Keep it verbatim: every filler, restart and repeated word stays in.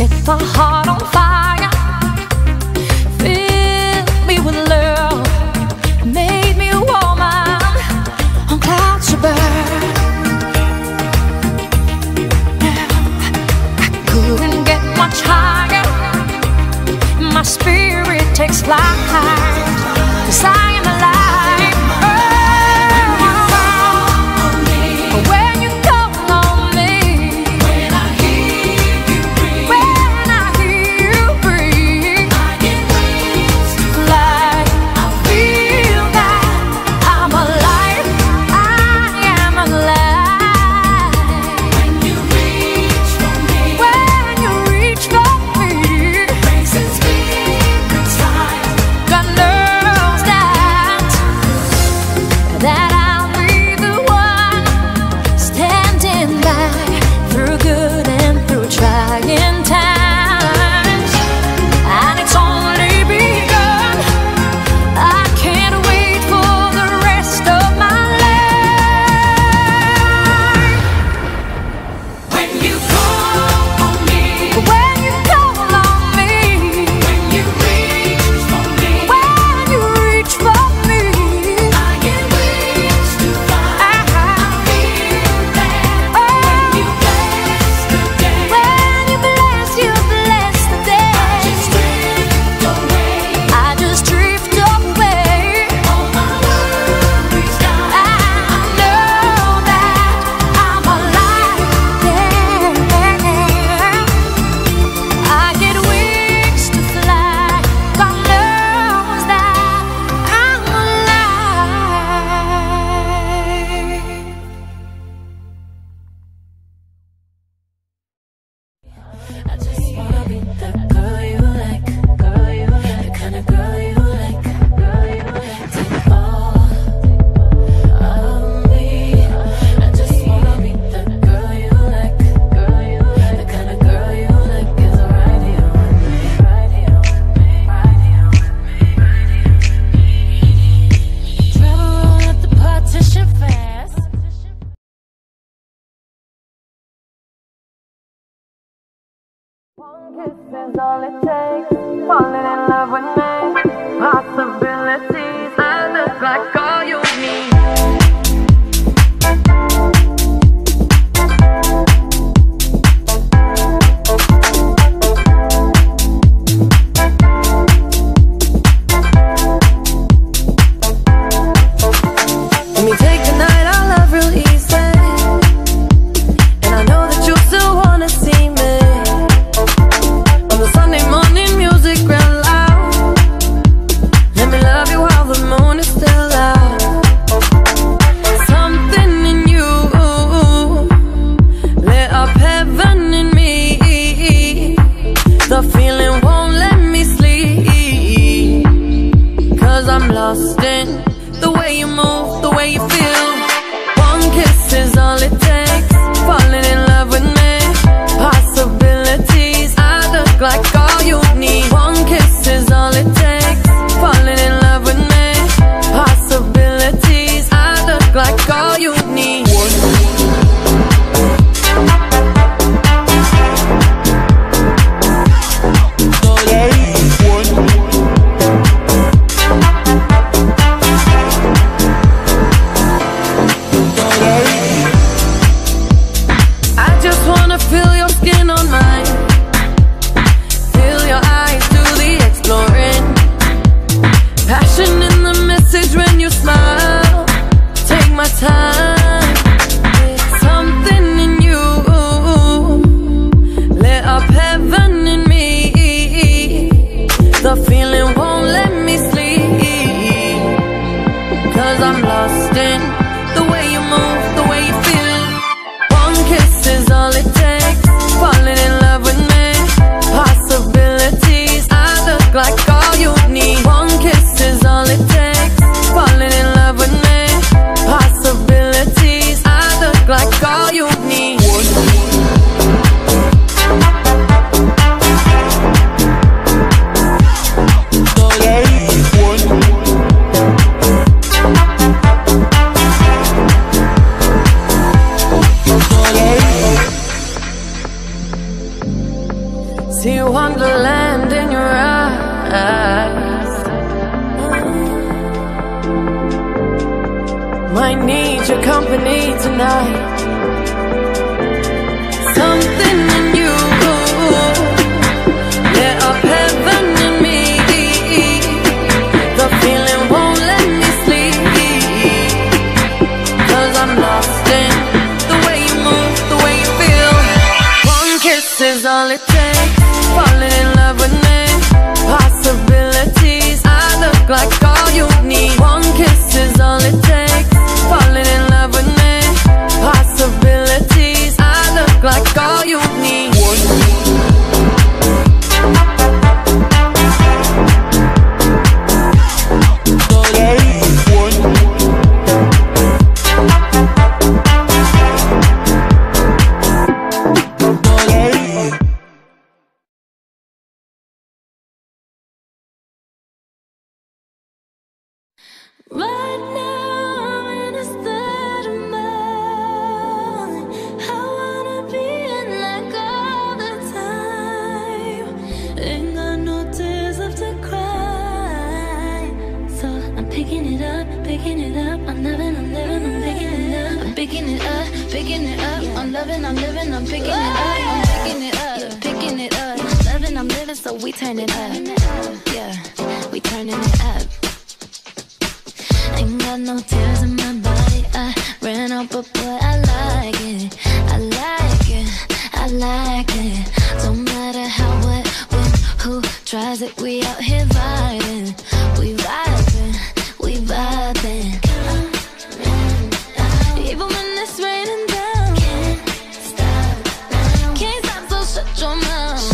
set my heart on fire, filled me with love, made me a woman on clouds to burn. I couldn't get much higher, my spirit takes flight, 'cause I am alive. One kiss is all it takes, falling in love with me. Possibilities, I look like all you need. Let me take the night, I love real easy, and I know that you still wanna see me. On the Sunday morning, music real loud. Let me love you while the moon is still out. See wonderland in your eyes. Might need your company tonight. Something in you lit up heaven in me. The feeling won't let me sleep, 'cause I'm lost in the way you move, the way you feel. One kiss is all it takes. Falling in love with me. Possibilities, I look like all you need. One kiss is all it takes. Falling in love with me. Possibilities, I look like all you need. Right now I'm in a state of mind. I wanna be in like all the time. Ain't got no tears left to cry. So I'm picking it up, picking it up. I'm loving, I'm living, I'm picking it up. I'm picking it up, picking it up. I'm loving, I'm living, I'm picking it up. I'm picking it up, picking it up. Loving, I'm living, so we turn it up. Yeah, we turning it up. Ain't got no tears in my body. I ran out, but boy, I like it. I like it, I like it. Don't matter how, what, when, who tries it. We out here vibing. We vibing, we vibing. Even when it's raining down, can't stop, can't stop, so shut your mouth.